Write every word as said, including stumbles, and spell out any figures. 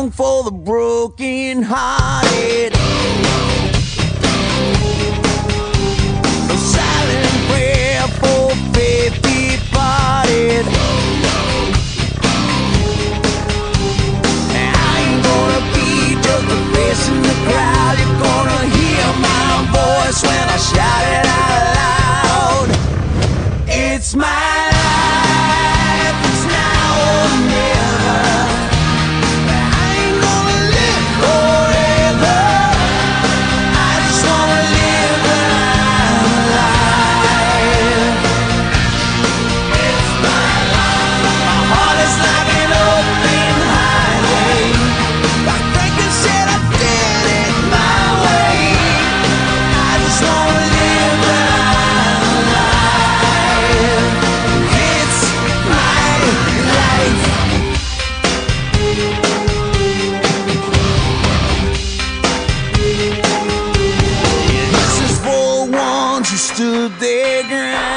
song for the broken hearted, a silent prayer for faith departed. I ain't gonna be just a face in the crowd. You're gonna hear my voice when I shout it out loud. It's my life, it's now or never. I ain't gonna live forever. I just wanna live when I'm alive. It's my life. My heart is like an open highway. Like Franklin said, I did it my way. I just wanna live when I'm alive. It's my life. This is for the ones who stood their ground.